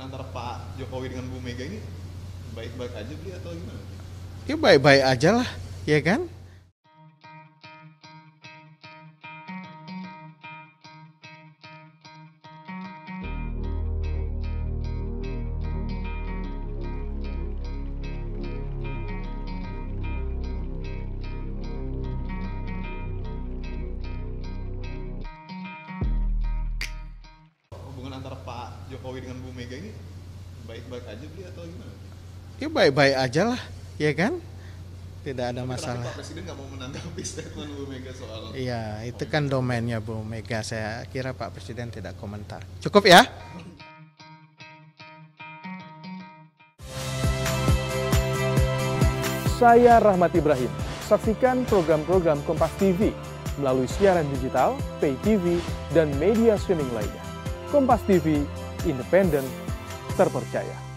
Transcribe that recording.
antara Pak Jokowi dengan Bu Mega ini baik-baik aja beli atau gimana? Ya baik-baik aja lah, ya kan? Hubungan antara Pak Jokowi dengan Bu Mega ini baik-baik aja beli atau gimana? Ya baik-baik aja lah, ya kan? Tidak ada Tapi masalah. Pak Presiden nggak mau menanggapi statement Bu Mega soal. Iya, itu kan domainnya Bu Mega. Saya kira Pak Presiden tidak komentar. Cukup ya? Saya Rahmat Ibrahim. Saksikan program-program Kompas TV melalui siaran digital, pay TV, dan media streaming lainnya. Kompas TV, independen, terpercaya.